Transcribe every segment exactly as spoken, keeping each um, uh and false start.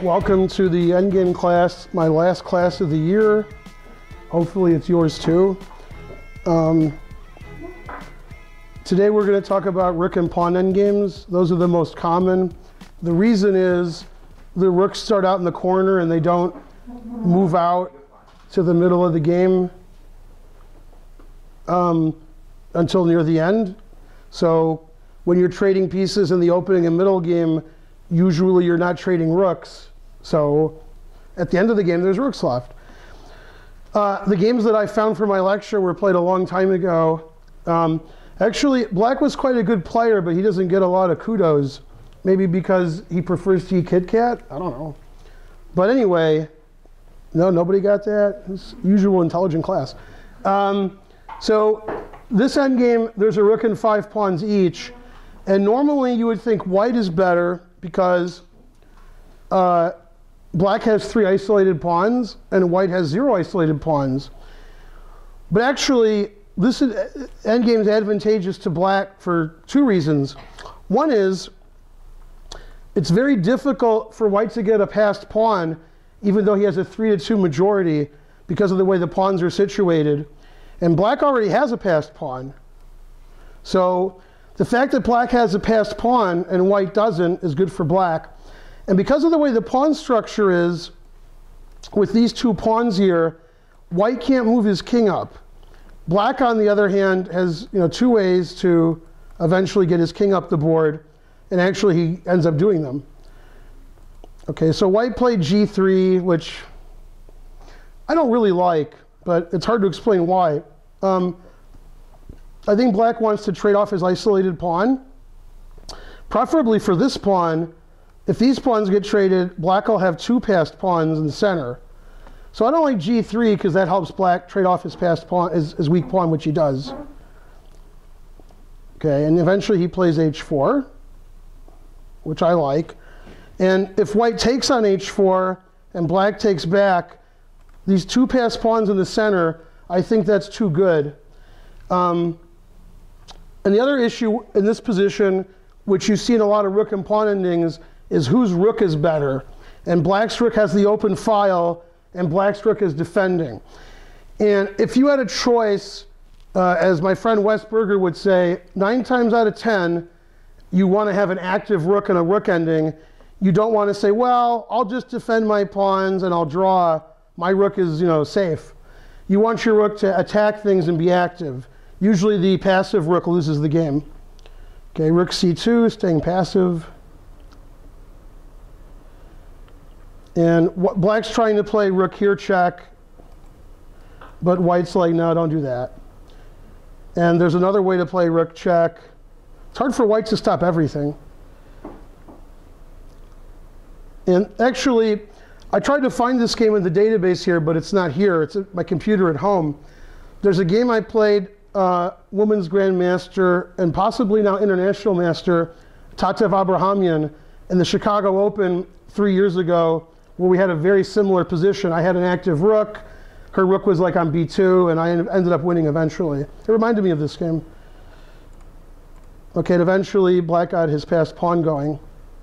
Welcome to the Endgame class, my last class of the year. Hopefully it's yours too. Um, today we're going to talk about rook and pawn endgames. Those are the most common. The reason is the rooks start out in the corner and they don't move out to the middle of the game um, until near the end. So when you're trading pieces in the opening and middle game, usually you're not trading rooks. So at the end of the game, there's rooks left. Uh, the games that I found for my lecture were played a long time ago. Um, actually, Black was quite a good player, but he doesn't get a lot of kudos. Maybe because he prefers to eat Kit Kat? I don't know. But anyway, no, nobody got that. It's usual intelligent class. Um, so this endgame, there's a rook and five pawns each. And normally you would think white is better because uh, Black has three isolated pawns and white has zero isolated pawns. But actually, this endgame is advantageous to Black for two reasons. One is, it's very difficult for white to get a passed pawn, even though he has a three to two majority, because of the way the pawns are situated. And Black already has a passed pawn. So the fact that Black has a passed pawn and white doesn't is good for Black. And because of the way the pawn structure is, with these two pawns here, white can't move his king up. Black, on the other hand, has you know, two ways to eventually get his king up the board, and actually he ends up doing them. Okay, so white played g three, which I don't really like, but it's hard to explain why. Um, I think Black wants to trade off his isolated pawn. Preferably for this pawn, if these pawns get traded, Black will have two passed pawns in the center. So I don't like g three because that helps Black trade off his passed pawn, his, his weak pawn, which he does. Okay, and eventually he plays h four, which I like. And if white takes on h four and Black takes back, these two passed pawns in the center, I think that's too good. Um, and the other issue in this position, which you see in a lot of rook and pawn endings, is whose rook is better. And Black's rook has the open file, and Black's rook is defending. And if you had a choice, uh, as my friend Wes Berger would say, nine times out of ten, you want to have an active rook and a rook ending. You don't want to say, well, I'll just defend my pawns and I'll draw. My rook is you know, safe. You want your rook to attack things and be active. Usually the passive rook loses the game. Okay, rook c two, staying passive. And what, Black's trying to play rook here check, but white's like, no, don't do that. And there's another way to play rook check. It's hard for white to stop everything. And actually, I tried to find this game in the database here, but it's not here. It's at my computer at home. There's a game I played, uh, Women's Grandmaster, and possibly now International Master, Tatev Abrahamyan, in the Chicago Open three years ago, where we had a very similar position. I had an active rook. Her rook was like on b two, and I ended up winning eventually. It reminded me of this game. Okay, and eventually Black got his passed pawn going.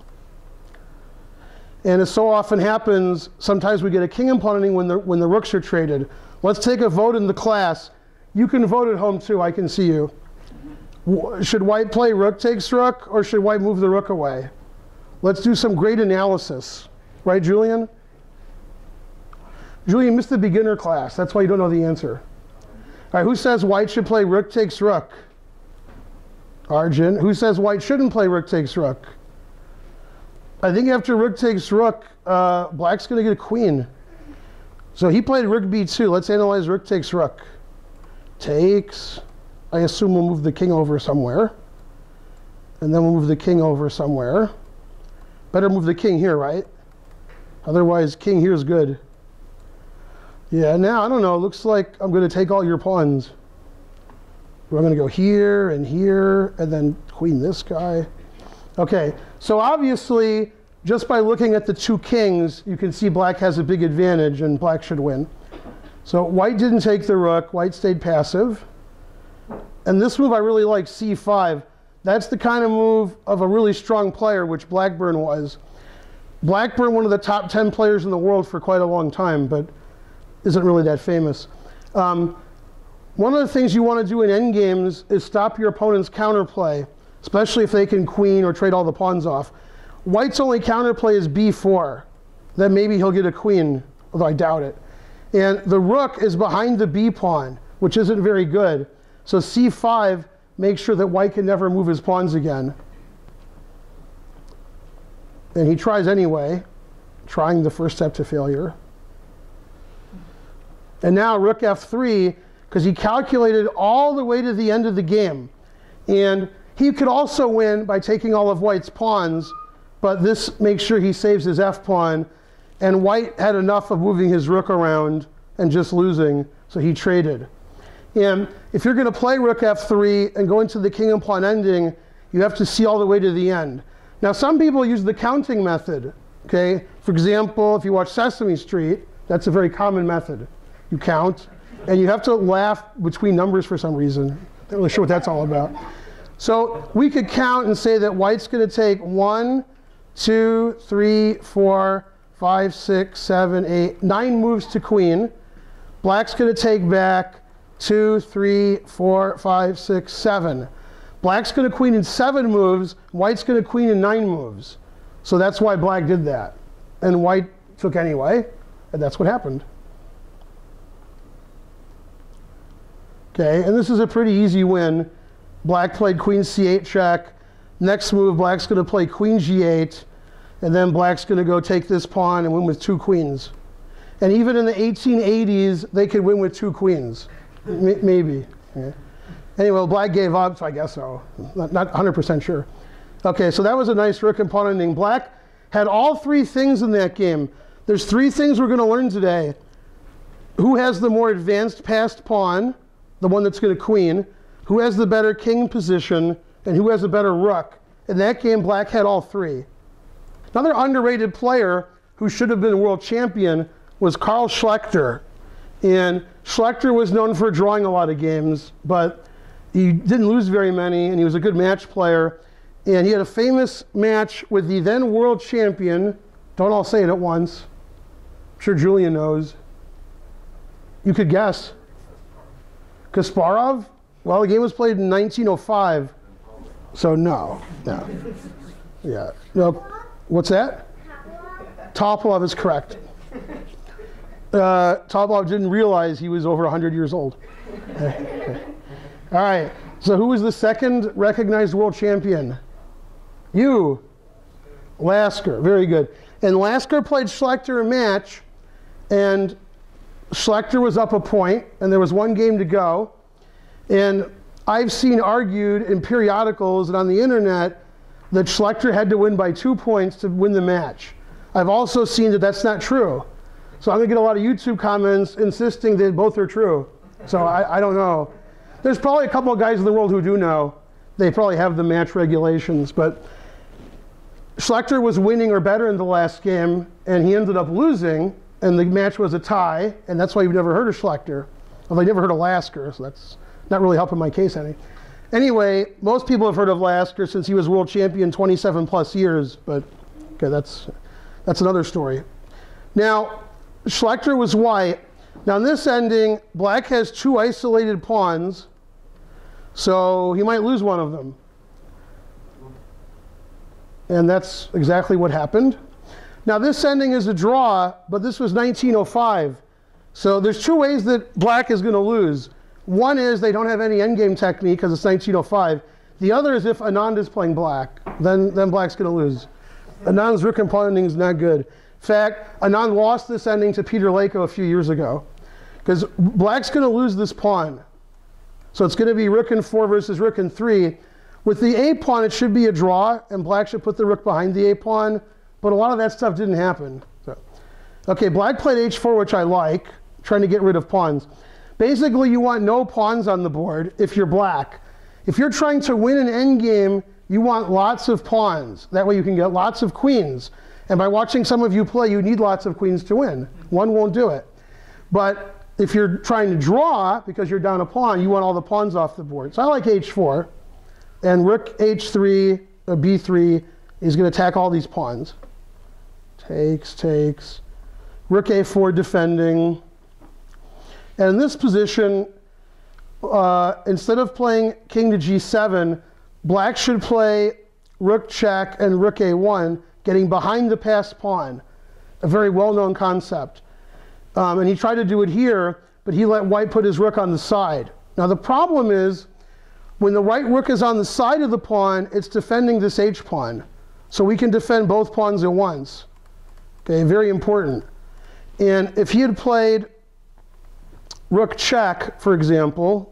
And as so often happens, sometimes we get a king and pawn ending when the, when the rooks are traded. Let's take a vote in the class. You can vote at home too, I can see you. Should white play rook takes rook, or should white move the rook away? Let's do some great analysis. Right, Julian? Julian missed the beginner class. That's why you don't know the answer. All right, who says white should play rook takes rook? Arjun. Who says white shouldn't play rook takes rook? I think after rook takes rook, uh, Black's going to get a queen. So he played rook b two. Let's analyze rook takes rook. Takes. I assume we'll move the king over somewhere. And then we'll move the king over somewhere. Better move the king here, right? Otherwise, king here is good. Yeah, now, I don't know. It looks like I'm going to take all your pawns. We're going to go here and here, and then queen this guy. Okay, so obviously, just by looking at the two kings, you can see Black has a big advantage, and Black should win. So white didn't take the rook. White stayed passive. And this move I really like, c five. That's the kind of move of a really strong player, which Blackburn was. Blackburn, one of the top ten players in the world for quite a long time, but isn't really that famous. Um, one of the things you want to do in endgames is stop your opponent's counterplay, especially if they can queen or trade all the pawns off. White's only counterplay is b four. Then maybe he'll get a queen, although I doubt it. And the rook is behind the b pawn, which isn't very good. So c five makes sure that white can never move his pawns again. And he tries anyway, trying the first step to failure. And now rook f three, because he calculated all the way to the end of the game. And he could also win by taking all of white's pawns, but this makes sure he saves his f pawn. And white had enough of moving his rook around and just losing, so he traded. And if you're going to play rook f three and go into the king and pawn ending, you have to see all the way to the end. Now, some people use the counting method. Okay, for example, if you watch Sesame Street, that's a very common method. You count, and you have to laugh between numbers for some reason. Not really sure what that's all about. So we could count and say that white's going to take one, two, three, four, five, six, seven, eight, nine moves to queen. Black's going to take back two, three, four, five, six, seven. Black's going to queen in seven moves. White's going to queen in nine moves. So that's why black did that. And white took anyway, and that's what happened. Okay, and this is a pretty easy win. Black played queen c eight check. Next move, black's going to play queen g eight. And then black's going to go take this pawn and win with two queens. And even in the eighteen eighties, they could win with two queens. M maybe. Okay. Anyway, well, black gave up, so I guess so. Not, not one hundred percent sure. Okay, so that was a nice rook and pawn ending. Black had all three things in that game. There's three things we're going to learn today. Who has the more advanced passed pawn, the one that's going to queen, who has the better king position, and who has a better rook. In that game, black had all three. Another underrated player who should have been world champion was Carl Schlechter. And Schlechter was known for drawing a lot of games, but he didn't lose very many, and he was a good match player. And he had a famous match with the then world champion. Don't all say it at once. I'm sure Julian knows. You could guess. Kasparov? Well, the game was played in nineteen oh five. So no, no. Yeah. No. What's that? Topalov is correct. Uh, Topalov didn't realize he was over one hundred years old. Okay. All right. So who was the second recognized world champion? You. Lasker. Very good. And Lasker played Schlechter a match, and Schlechter was up a point, and there was one game to go. And I've seen argued in periodicals and on the internet that Schlechter had to win by two points to win the match. I've also seen that that's not true. So I'm going to get a lot of YouTube comments insisting that both are true. So I, I don't know. There's probably a couple of guys in the world who do know. They probably have the match regulations. But Schlechter was winning or better in the last game, and he ended up losing, and the match was a tie, and that's why you've never heard of Schlechter. Although I never heard of Lasker, so that's not really helping my case any. Anyway, most people have heard of Lasker since he was world champion twenty-seven plus years, but okay, that's, that's another story. Now, Schlechter was white. Now in this ending, black has two isolated pawns, so he might lose one of them. And that's exactly what happened. Now this ending is a draw, but this was nineteen oh five. So there's two ways that black is going to lose. One is they don't have any endgame technique because it's nineteen oh five. The other is if Anand is playing black, then, then black's going to lose. Anand's rook and pawn ending is not good. In fact, Anand lost this ending to Peter Lako a few years ago because black's going to lose this pawn. So it's going to be rook and four versus rook and three. With the a pawn, it should be a draw, and black should put the rook behind the a pawn. But a lot of that stuff didn't happen. So, okay, black played h four, which I like, trying to get rid of pawns. Basically, you want no pawns on the board if you're black. If you're trying to win an endgame, you want lots of pawns. That way you can get lots of queens. And by watching some of you play, you need lots of queens to win. One won't do it. But if you're trying to draw, because you're down a pawn, you want all the pawns off the board. So I like h four. And rook h three, or b three, is going to attack all these pawns. takes, takes. Rook a four defending. And in this position, uh, instead of playing king to g seven, black should play rook check and rook a one, getting behind the passed pawn. A very well-known concept. Um, and he tried to do it here, but he let white put his rook on the side. Now the problem is, when the right rook is on the side of the pawn, it's defending this h-pawn. So we can defend both pawns at once. Okay, very important. And if he had played rook check, for example,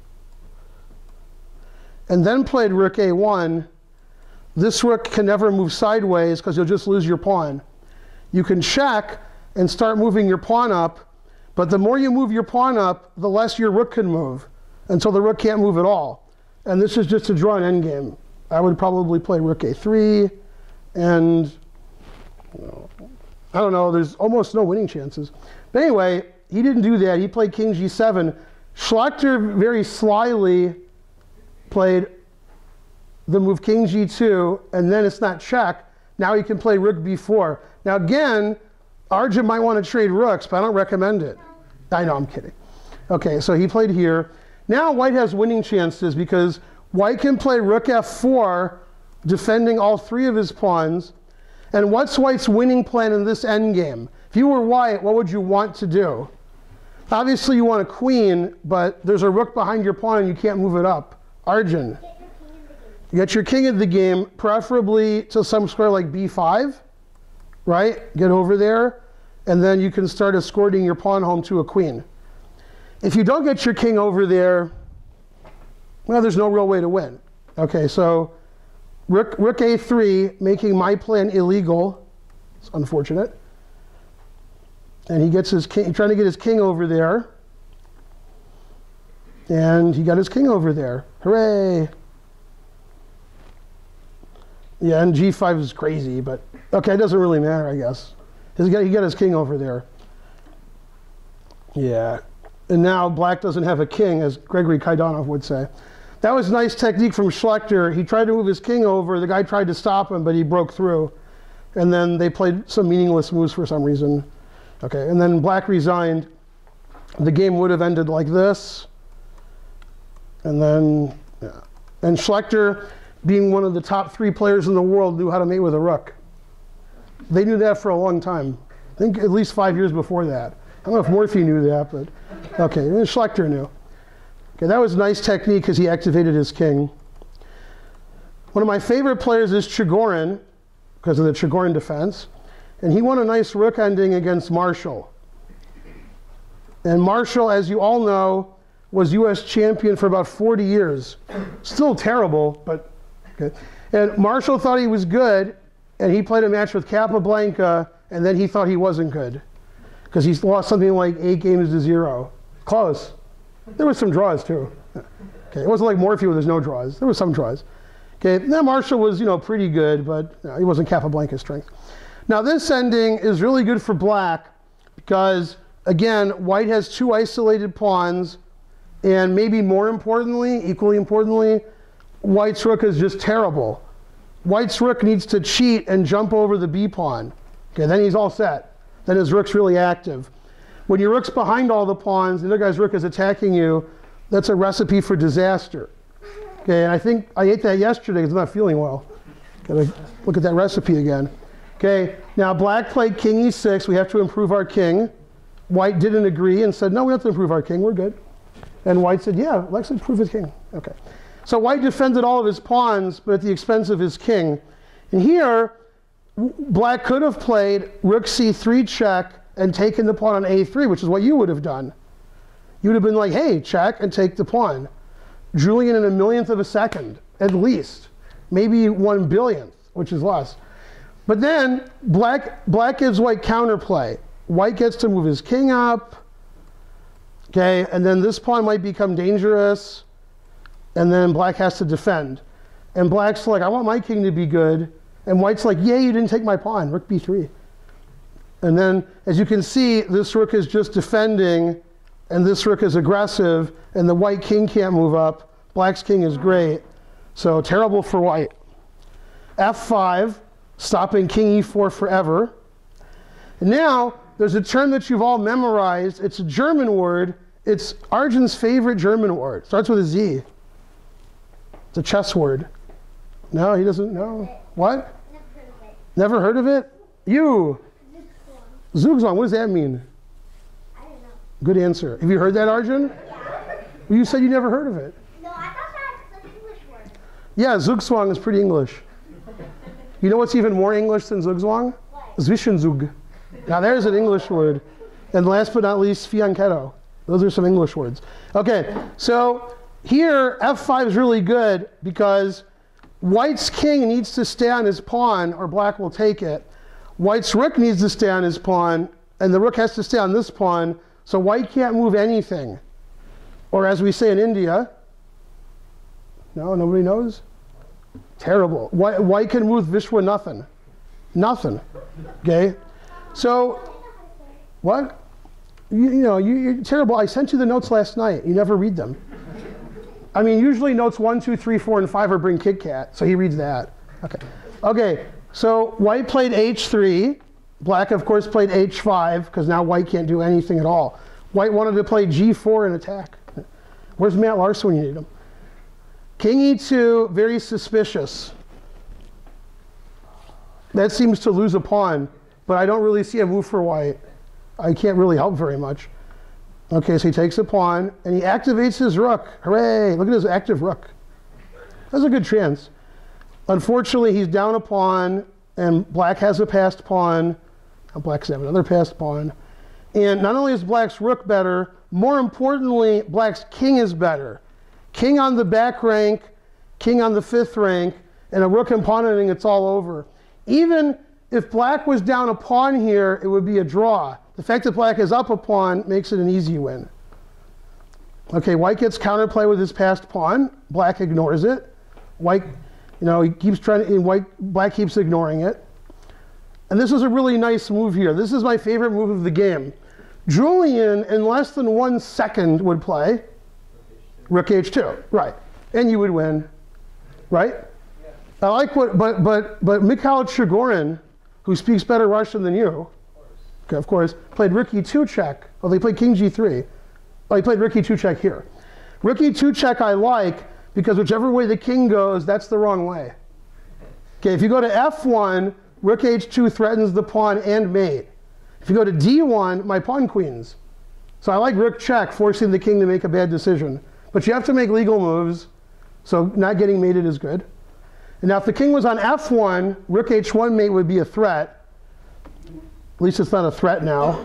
and then played rook a one, this rook can never move sideways because you'll just lose your pawn. You can check and start moving your pawn up, but the more you move your pawn up, the less your rook can move, until the rook can't move at all. And this is just to draw an endgame. I would probably play rook a three, and you know, I don't know, there's almost no winning chances. But anyway, he didn't do that. He played king g seven. Schlechter very slyly played the move king g two, and then it's not check. Now he can play rook b four. Now again, Arjun might want to trade rooks, but I don't recommend it. I know, I'm kidding. Okay, so he played here. Now white has winning chances because white can play rook f four, defending all three of his pawns. And what's white's winning plan in this endgame? If you were white, what would you want to do? Obviously you want a queen, but there's a rook behind your pawn and you can't move it up. Arjun. Get your king in the game, preferably to some square like b five, right? Get over there, and then you can start escorting your pawn home to a queen. If you don't get your king over there, well, there's no real way to win. Okay, so rook, rook a three, making my plan illegal. It's unfortunate. And he gets his king, trying to get his king over there. And he got his king over there. Hooray! Yeah, and g five is crazy, but okay, it doesn't really matter, I guess. He got, he got his king over there. Yeah, and now black doesn't have a king, as Gregory Kaidanov would say. That was nice technique from Schlechter. He tried to move his king over. The guy tried to stop him, but he broke through. And then they played some meaningless moves for some reason. Okay, and then black resigned. The game would have ended like this. And then, yeah. And Schlechter, being one of the top three players in the world, knew how to mate with a rook. They knew that for a long time. I think at least five years before that. I don't know if Morphy knew that, but okay, and Schlechter knew. Okay, that was nice technique because he activated his king. One of my favorite players is Chigorin, because of the Chigorin defense. And he won a nice rook ending against Marshall. And Marshall, as you all know, was U S champion for about forty years. Still terrible, but good. And Marshall thought he was good, and he played a match with Capablanca, and then he thought he wasn't good. Because he lost something like eight games to zero. Close. There was some draws too. Okay, it wasn't like Morphy where there's no draws. There was some draws. Okay, now Marshall was, you know, pretty good, but you know, he wasn't Capablanca's strength. Now this ending is really good for black because, again, white has two isolated pawns, and maybe more importantly, equally importantly, white's rook is just terrible. White's rook needs to cheat and jump over the b pawn. Okay, then he's all set. Then his rook's really active. When your rook's behind all the pawns, the other guy's rook is attacking you, that's a recipe for disaster. Okay, and I think I ate that yesterday because I'm not feeling well. Gotta look at that recipe again. Okay, now black played king e six. We have to improve our king. White didn't agree and said, no, we have to improve our king. We're good. And white said, yeah, let's improve his king. Okay. So white defended all of his pawns, but at the expense of his king. And here, black could have played rook c three check and taken the pawn on a three, which is what you would have done. You would have been like, hey, check and take the pawn. Julian in a millionth of a second, at least. Maybe one billionth, which is less. But then black, black gives white counterplay. White gets to move his king up. Okay, and then this pawn might become dangerous. And then black has to defend. And black's like, I want my king to be good. And white's like, yay, you didn't take my pawn, rook b three. And then, as you can see, this rook is just defending, and this rook is aggressive, and the white king can't move up. Black's king is great. So terrible for white. f five, stopping king e four forever. And now, there's a term that you've all memorized. It's a German word. It's Arjun's favorite German word. Starts with a Z. It's a chess word. No, he doesn't know. What? Never heard of it. Never heard of it? You. Zugzwang. What does that mean? I don't know. Good answer. Have you heard that, Arjun? Yeah. Well, you said you never heard of it. No, I thought that was an English word. Yeah, Zugzwang is pretty English. You know what's even more English than Zugzwang? What? Zwischenzug. Now there's an English word. And last but not least, fianchetto. Those are some English words. Okay, so here F five is really good because white's king needs to stay on his pawn or black will take it. White's rook needs to stay on his pawn and the rook has to stay on this pawn, so white can't move anything. Or as we say in India, no, nobody knows? Terrible. White, white can move Vishwa nothing. Nothing. Okay? So, what? You, you know, you, you're terrible. I sent you the notes last night. You never read them. I mean, usually notes one, two, three, four, and five are bring Kit Kat, so he reads that. Okay. Okay, so white played H three. Black, of course, played H five, because now white can't do anything at all. White wanted to play G four and attack. Where's Matt Larson when you need him? King E two, very suspicious. That seems to lose a pawn, but I don't really see a move for white. I can't really help very much. Okay, so he takes a pawn, and he activates his rook. Hooray, look at his active rook. That's a good chance. Unfortunately, he's down a pawn, and black has a passed pawn. Now black's have another passed pawn. And not only is black's rook better, more importantly, black's king is better. King on the back rank, king on the fifth rank, and a rook and pawn ending, it's all over. Even if black was down a pawn here, it would be a draw. The fact that black is up a pawn makes it an easy win. Okay, white gets counterplay with his passed pawn. Black ignores it. White, you know, he keeps trying to, and white, black keeps ignoring it. And this is a really nice move here. This is my favorite move of the game. Julian, in less than one second, would play Rook H two, right? And you would win, right? Yeah. I like what, but but but Mikhail Chigorin, who speaks better Russian than you, okay, of course, played Rook E two check. Oh, they played King G three. Oh, he played Rook E two check here. Rook E two check I like because whichever way the king goes, that's the wrong way. Okay, if you go to F one, Rook H two threatens the pawn and mate. If you go to D one, my pawn queens. So I like Rook check, forcing the king to make a bad decision. But you have to make legal moves, so not getting mated is good. And now if the king was on F one, Rook H one mate would be a threat. At least it's not a threat now.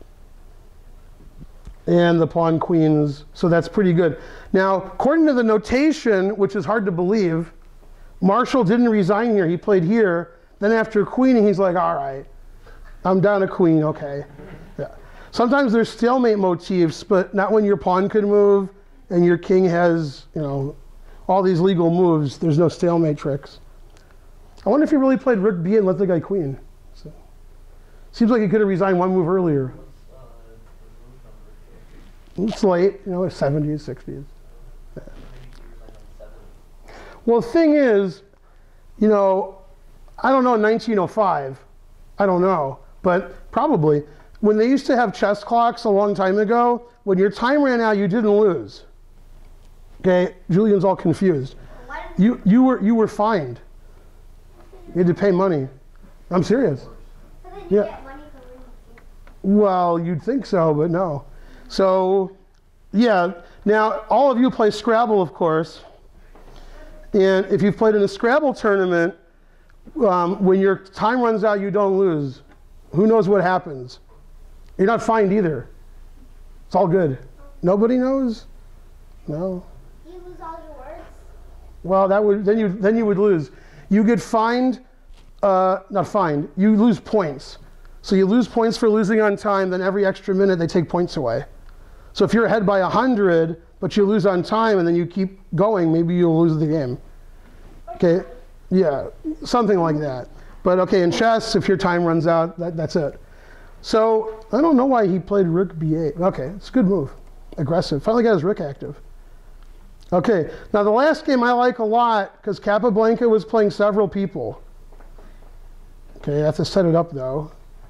And the pawn queens, so that's pretty good. Now, according to the notation, which is hard to believe, Marshall didn't resign here, he played here. Then after queening, he's like, all right, I'm down a queen, okay. Yeah. Sometimes there's stalemate motifs, but not when your pawn could move and your king has, you know, all these legal moves. There's no stalemate tricks. I wonder if he really played Rook B and let the guy queen. So, seems like he could have resigned one move earlier. It's late, you know, seventies, sixties. Yeah. Well, the thing is, you know, I don't know in nineteen oh five, I don't know, but probably, when they used to have chess clocks a long time ago, when your time ran out, you didn't lose. Okay, Julian's all confused. You, you, were, you were fined. You had to pay money. I'm serious. Yeah. Well, you'd think so, but no. So, yeah, now all of you play Scrabble, of course. And if you've played in a Scrabble tournament, um, when your time runs out, you don't lose. Who knows what happens? You're not fined either. It's all good. Nobody knows? No. You lose all your words? Well, that would then you then you would lose. You get fined, uh, not fined. You lose points. So you lose points for losing on time. Then every extra minute they take points away. So if you're ahead by a hundred, but you lose on time, and then you keep going, maybe you'll lose the game. Okay, yeah, something like that. But okay, in chess, if your time runs out, that, that's it. So I don't know why he played Rook B eight. Okay, it's a good move, aggressive. Finally got his Rook active. Okay, now the last game I like a lot because Capablanca was playing several people. Okay, I have to set it up though.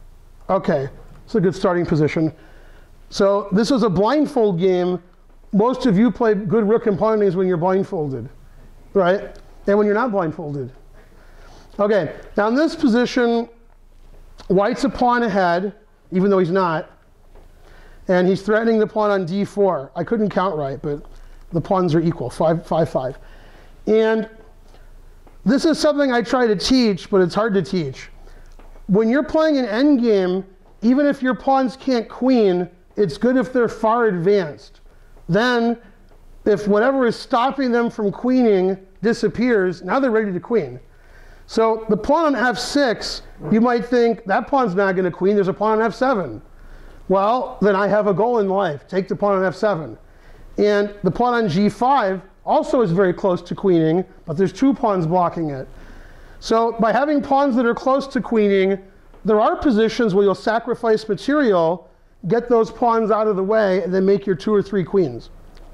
Okay, it's a good starting position. So this is a blindfold game. Most of you play good rook and pawn games when you're blindfolded, right? And when you're not blindfolded. Okay, now in this position, white's a pawn ahead, even though he's not. And he's threatening the pawn on d four. I couldn't count right, but the pawns are equal, five, five, five. And this is something I try to teach, but it's hard to teach. When you're playing an endgame, even if your pawns can't queen, it's good if they're far advanced. Then, if whatever is stopping them from queening disappears, now they're ready to queen. So the pawn on f six, you might think, that pawn's not going to queen, there's a pawn on f seven. Well, then I have a goal in life, take the pawn on f seven. And the pawn on g five also is very close to queening, but there's two pawns blocking it. So by having pawns that are close to queening, there are positions where you'll sacrifice material, get those pawns out of the way, and then make your two or three queens.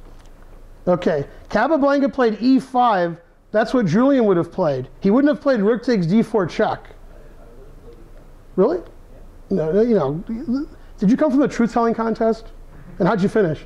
Okay, Capablanca played e five. That's what Julian would have played. He wouldn't have played rook takes d four check. Really? No, no, you know. Did you come from the truth-telling contest? And how'd you finish?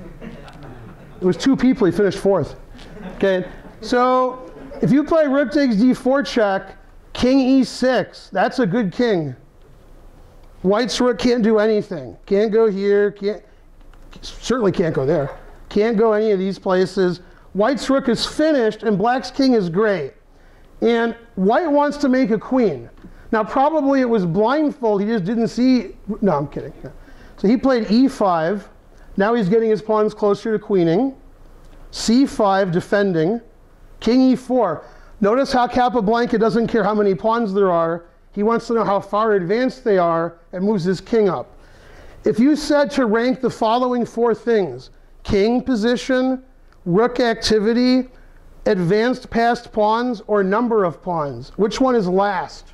It was two people, he finished fourth. Okay, so if you play rook takes d four check, king e six, that's a good king. White's rook can't do anything. Can't go here, can't, certainly can't go there. Can't go any of these places. White's rook is finished and black's king is great. And white wants to make a queen. Now probably it was blindfold, he just didn't see, no, I'm kidding. So he played e five. Now he's getting his pawns closer to queening. c five, defending. King e four. Notice how Capablanca doesn't care how many pawns there are. He wants to know how far advanced they are and moves his king up. If you said to rank the following four things, king position, rook activity, advanced passed pawns, or number of pawns, which one is last?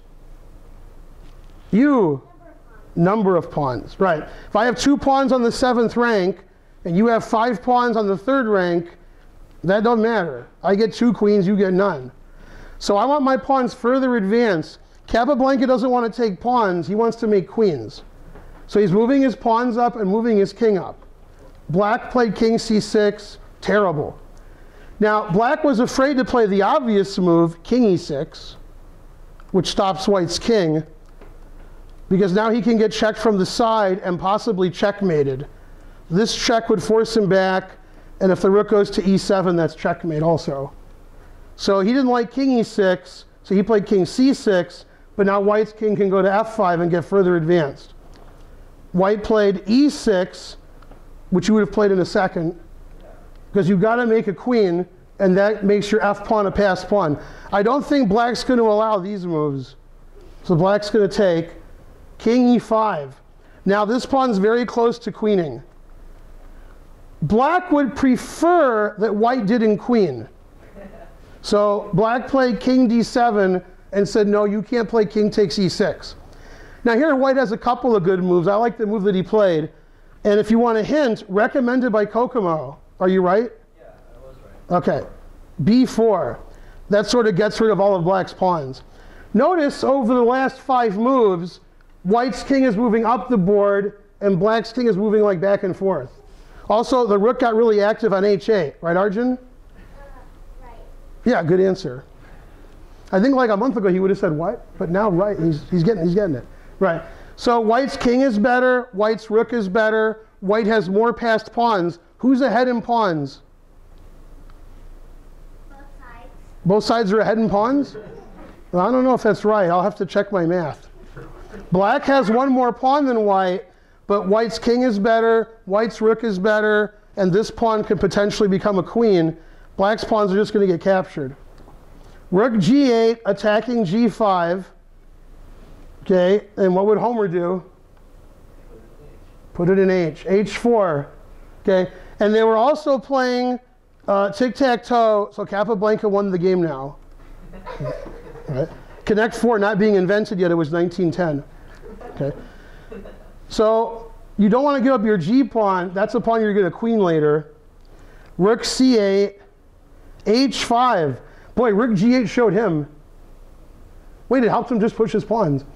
You. Number of pawns, right. If I have two pawns on the seventh rank and you have five pawns on the third rank, that don't matter. I get two queens, you get none. So I want my pawns further advanced. Capablanca doesn't want to take pawns, he wants to make queens. So he's moving his pawns up and moving his king up. Black played king c six, terrible. Now, black was afraid to play the obvious move, king e six, which stops white's king, because now he can get checked from the side and possibly checkmated. This check would force him back, and if the rook goes to e seven, that's checkmate also. So he didn't like king e six, so he played king c six, but now white's king can go to f five and get further advanced. White played e six, which you would have played in a second, because you've got to make a queen, and that makes your f pawn a passed pawn. I don't think black's going to allow these moves. So black's going to take king e five. Now this pawn's very close to queening. Black would prefer that white didn't queen. So black played king d seven and said, no, you can't play king takes e six. Now here white has a couple of good moves. I like the move that he played. And if you want a hint, recommended by Kokomo. Are you right? Yeah, I was right. Okay. b four. That sort of gets rid of all of black's pawns. Notice over the last five moves, white's king is moving up the board and black's king is moving like back and forth. Also, the rook got really active on h eight. Right, Arjun? Uh, right. Yeah, good answer. I think like a month ago he would have said what, but now right, he's, he's, getting, he's getting it. Right. So white's king is better, white's rook is better, white has more passed pawns. Who's ahead in pawns? Both sides. Both sides are ahead in pawns? Well, I don't know if that's right. I'll have to check my math. Black has one more pawn than white, but white's king is better, white's rook is better, and this pawn could potentially become a queen. Black's pawns are just going to get captured. Rook g eight, attacking g five. Okay, and what would Homer do? Put it in h. h four. Okay, and they were also playing uh, tic-tac-toe, so Capablanca won the game now. Right. Connect four not being invented yet, it was nineteen ten. Okay. So you don't want to give up your g pawn. That's a pawn you're going to queen later. Rook c eight, h five. Boy, rook g eight showed him. Wait, it helped him just push his pawns.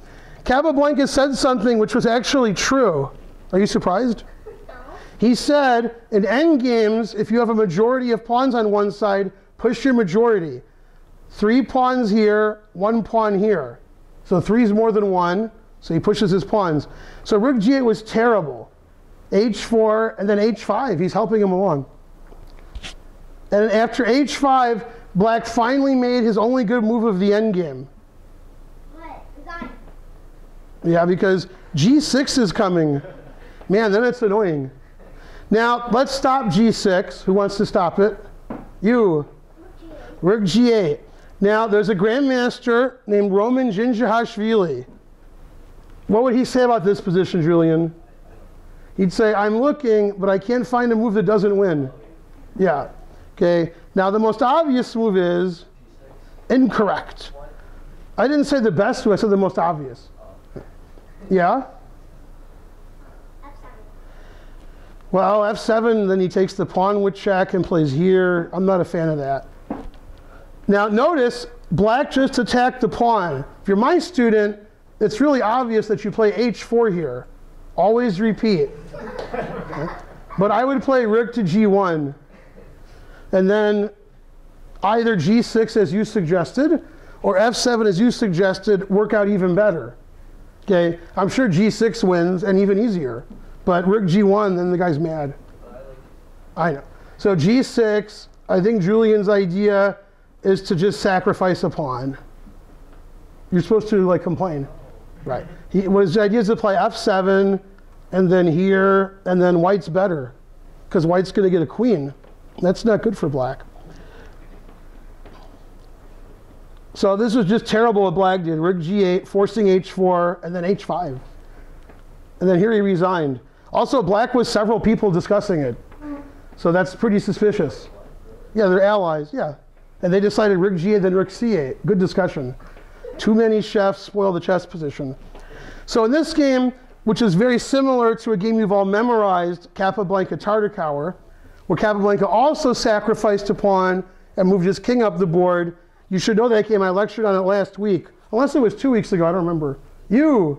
Capablanca said something which was actually true. Are you surprised? No. He said, in endgames, if you have a majority of pawns on one side, push your majority. Three pawns here, one pawn here. So three is more than one, so he pushes his pawns. So rook g eight was terrible. h four, and then h five. He's helping him along. And after h five, black finally made his only good move of the endgame. What? Design. Yeah, because g six is coming. Man, then it's annoying. Now, let's stop g six. Who wants to stop it? You. Rook g eight. Now, there's a grandmaster named Roman Djindjahashvili. What would he say about this position, Julian? He'd say, I'm looking, but I can't find a move that doesn't win. Yeah. Okay. Now, the most obvious move is incorrect. I didn't say the best move, I said the most obvious. Yeah? F seven. Well, f seven, then he takes the pawn with check and plays here. I'm not a fan of that. Now, notice, black just attacked the pawn. If you're my student, it's really obvious that you play h four here. Always repeat. Okay. But I would play rook to g one. And then either g six, as you suggested, or f seven, as you suggested, work out even better. Okay, I'm sure g six wins, and even easier. But rook g one, then the guy's mad. I know. So g six, I think Julian's idea is to just sacrifice a pawn. You're supposed to like complain. Right. He, well, his idea is to play f seven, and then here, and then white's better. Because white's going to get a queen. That's not good for black. So this was just terrible what black did. Rook g eight, forcing h four, and then h five. And then here he resigned. Also, black was several people discussing it. So that's pretty suspicious. Yeah, they're allies, yeah. And they decided rook g eight, then rook c eight. Good discussion. Too many chefs spoil the chess position. So in this game, which is very similar to a game you've all memorized, Capablanca Tartakower, where Capablanca also sacrificed a pawn and moved his king up the board. You should know that game. I lectured on it last week. Unless it was two weeks ago, I don't remember. You?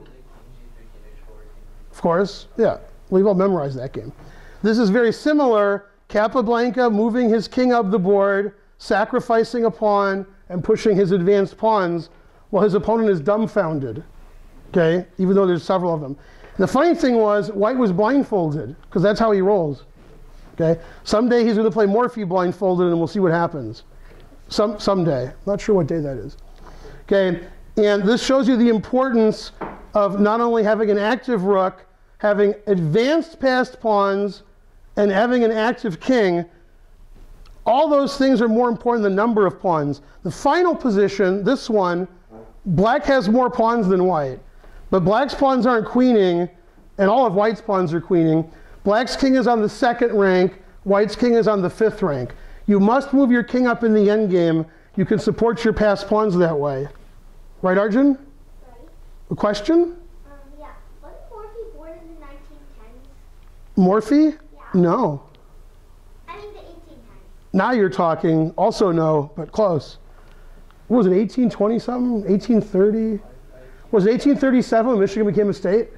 Of course, yeah. We've all memorized that game. This is very similar. Capablanca moving his king up the board, sacrificing a pawn, and pushing his advanced pawns while his opponent is dumbfounded, okay, even though there's several of them. And the funny thing was, white was blindfolded, because that's how he rolls, okay? Someday he's going to play Morphy blindfolded, and we'll see what happens. Some, someday. Not sure what day that is. Okay, and this shows you the importance of not only having an active rook, having advanced passed pawns, and having an active king. All those things are more important than the number of pawns. The final position, this one, black has more pawns than white. But black's pawns aren't queening, and all of white's pawns are queening. Black's king is on the second rank, white's king is on the fifth rank. You must move your king up in the endgame. You can support your passed pawns that way. Right, Arjun? Right. A question? Um, yeah. Wasn't Morphy born in the nineteen tens? Morphy? Yeah. No. I mean the eighteen tens. Now you're talking. Also no, but close. What was it, eighteen twenty something? eighteen thirty? Was it eighteen thirty-seven when Michigan became a state?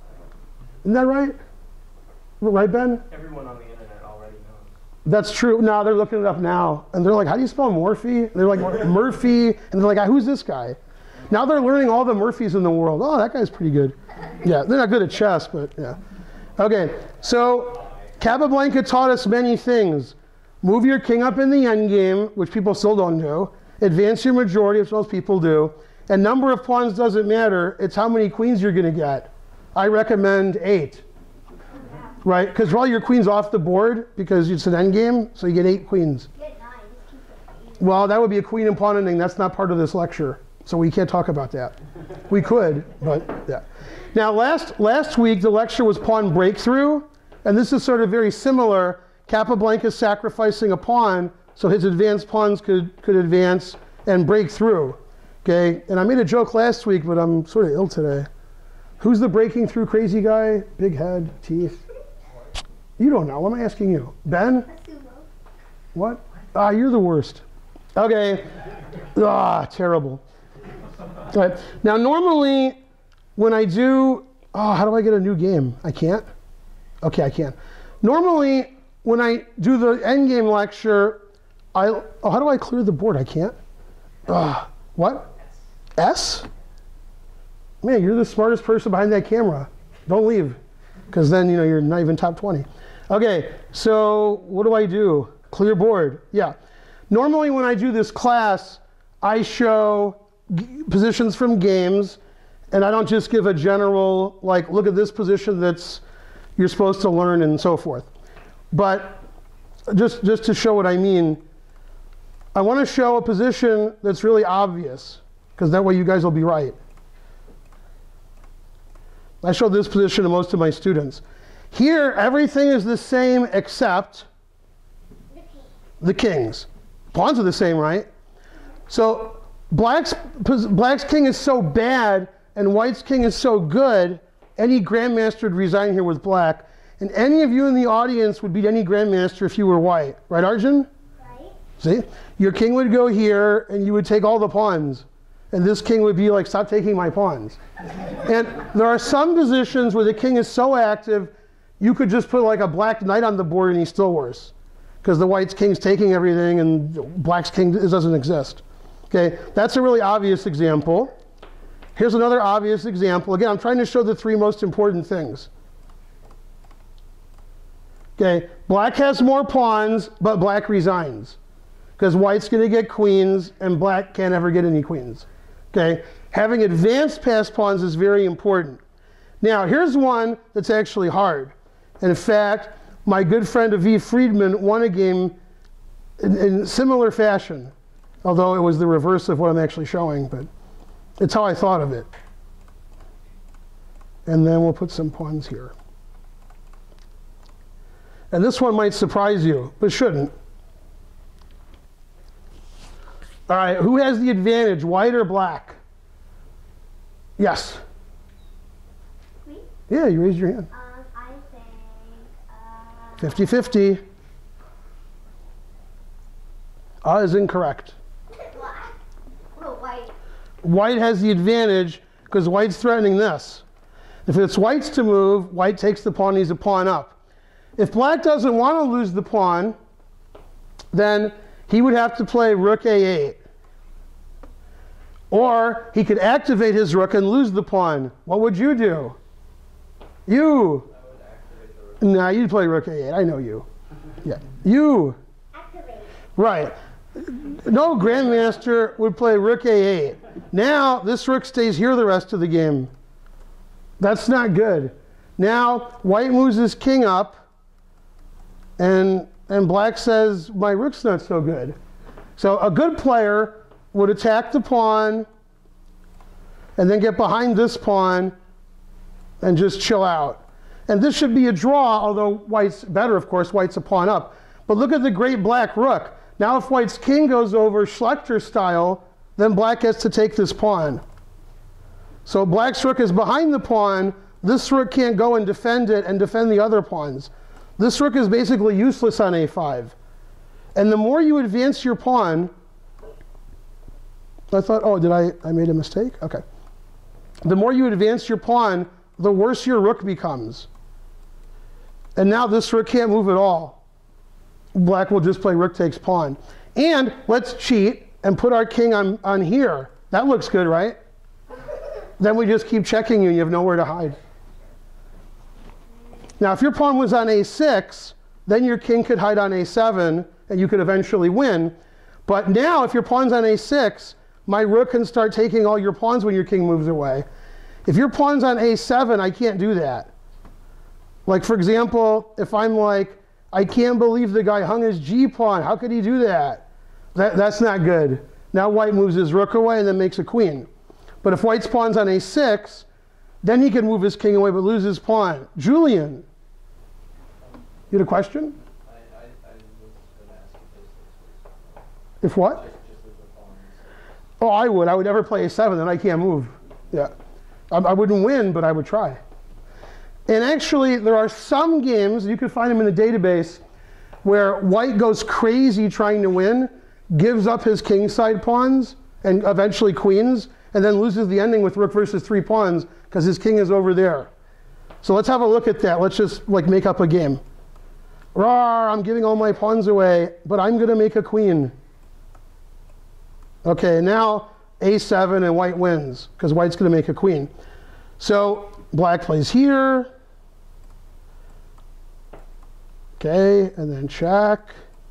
Isn't that right? Right, Ben? Everyone on the internet already knows. That's true. No, they're looking it up now. And they're like, how do you spell Morphy? And they're like, Murphy. And they're like, who's this guy? Now they're learning all the Murphys in the world. Oh, that guy's pretty good. Yeah, they're not good at chess, but yeah. Okay, so Capablanca taught us many things. Move your king up in the endgame, which people still don't do. Advance your majority, which most people do. And number of pawns doesn't matter. It's how many queens you're going to get. I recommend eight. Right? Because all your queens off the board, because it's an endgame, so you get eight queens. Get nine. Just keep it. Well, that would be a queen and pawn ending. That's not part of this lecture. So we can't talk about that. We could, but yeah. Now, last, last week, the lecture was pawn breakthrough. And this is sort of very similar. Capablanca sacrificing a pawn so his advanced pawns could, could advance and break through. Okay? And I made a joke last week, but I'm sort of ill today. Who's the breaking through crazy guy? Big head, teeth. You don't know. What am I asking you? Ben? Sumo. What? Ah, you're the worst. Okay. Ah, terrible. All right. Now, normally, when I do, oh, how do I get a new game? I can't? Okay, I can. Normally, when I do the endgame lecture, I, oh, how do I clear the board? I can't. Uh, what? S? Man, you're the smartest person behind that camera. Don't leave, because then, you know, you're not even top twenty. Okay, so what do I do? Clear board, yeah. Normally when I do this class, I show g positions from games, and I don't just give a general, like, look at this position that's you're supposed to learn and so forth. But just, just to show what I mean, I want to show a position that's really obvious, because that way you guys will be right. I show this position to most of my students. Here, everything is the same except The king. the kings. Pawns are the same, right? So black's, black's king is so bad and white's king is so good, any grandmaster would resign here with black. And any of you in the audience would beat any grandmaster if you were white. Right, Arjun? Right? See? Your king would go here and you would take all the pawns. And this king would be like, stop taking my pawns. And there are some positions where the king is so active, you could just put like a black knight on the board and he's still worse. Because the white's king's taking everything and black's king doesn't exist. Okay, that's a really obvious example. Here's another obvious example. Again, I'm trying to show the three most important things. Okay, black has more pawns, but black resigns. Because white's going to get queens and black can't ever get any queens. Okay, having advanced passed pawns is very important. Now, here's one that's actually hard. And in fact, my good friend Aviv Friedman won a game in, in similar fashion, although it was the reverse of what I'm actually showing, but it's how I thought of it. And then we'll put some pawns here. And this one might surprise you, but shouldn't. All right, who has the advantage, white or black? Yes. Me? Yeah, you raised your hand. Um, I think, uh... fifty fifty. Ah is incorrect. Black. Oh, white. White has the advantage because white's threatening this. If it's white's to move, white takes the pawn, he's a pawn up. If black doesn't want to lose the pawn, then he would have to play rook a eight. Or he could activate his rook and lose the pawn. What would you do? You. I would activate the rook. Nah, you'd play rook a eight. I know you. Yeah. You. Activate. Right. No grandmaster would play rook a eight. Now, this rook stays here the rest of the game. That's not good. Now, white moves his king up, and, and black says, my rook's not so good. So a good player would attack the pawn, and then get behind this pawn, and just chill out. And this should be a draw, although white's better, of course, white's a pawn up. But look at the great black rook. Now if white's king goes over Schlechter style, then black gets to take this pawn. So black's rook is behind the pawn. This rook can't go and defend it and defend the other pawns. This rook is basically useless on a five. And the more you advance your pawn, I thought, oh, did I, I made a mistake? Okay. The more you advance your pawn, the worse your rook becomes. And now this rook can't move at all. Black will just play rook takes pawn. And let's cheat and put our king on, on here. That looks good, right? Then we just keep checking you and you have nowhere to hide. Now, if your pawn was on a six, then your king could hide on a seven and you could eventually win. But now, if your pawn's on a six, my rook can start taking all your pawns when your king moves away. If your pawn's on a seven, I can't do that. Like, for example, if I'm like, I can't believe the guy hung his G pawn. How could he do that? that? That's not good. Now white moves his rook away and then makes a queen. But if white's pawn's on a six, then he can move his king away but lose his pawn. Julian, you had a question? I, I, I was going to ask if this If what? was just with the pawns. Oh, I would. I would never play a seven, then I can't move. Yeah. I, I wouldn't win, but I would try. And actually, there are some games, you can find them in the database, where white goes crazy trying to win, gives up his kingside pawns, and eventually queens, and then loses the ending with rook versus three pawns because his king is over there. So let's have a look at that. Let's just like make up a game. Rawr, I'm giving all my pawns away, but I'm going to make a queen. Okay, now a seven and white wins because white's going to make a queen. So black plays here. Okay, and then check.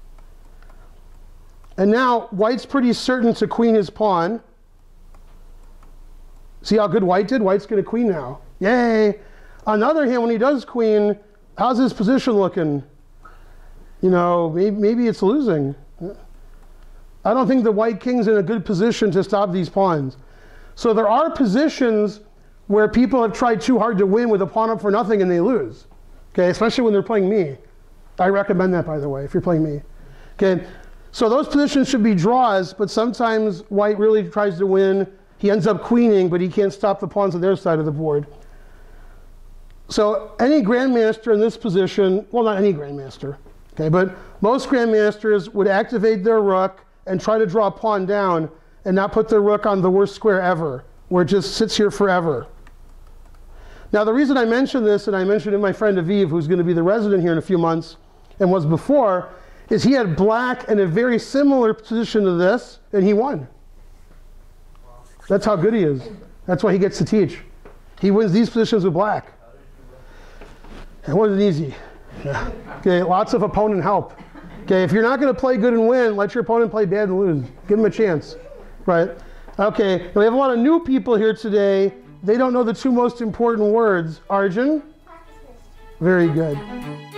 And now white's pretty certain to queen his pawn. See how good white did? White's going to queen now. Yay! On the other hand, when he does queen, how's his position looking? You know, maybe, maybe it's losing. I don't think the white king's in a good position to stop these pawns. So there are positions where people have tried too hard to win with a pawn up for nothing and they lose. Okay, especially when they're playing me. I recommend that, by the way, if you're playing me. Okay, so those positions should be draws, but sometimes white really tries to win. He ends up queening, but he can't stop the pawns on their side of the board. So any grandmaster in this position, well, not any grandmaster, okay, but most grandmasters would activate their rook and try to draw a pawn down and not put their rook on the worst square ever, where it just sits here forever. Now, the reason I mention this, and I mentioned it my friend Aviv, who's going to be the resident here in a few months, and was before, is he had black in a very similar position to this, and he won. That's how good he is. That's why he gets to teach. He wins these positions with black. It wasn't easy. Yeah. Okay, lots of opponent help. Okay, if you're not going to play good and win, let your opponent play bad and lose. Give him a chance, right? Okay, we have a lot of new people here today. They don't know the two most important words. Arjun? Very good.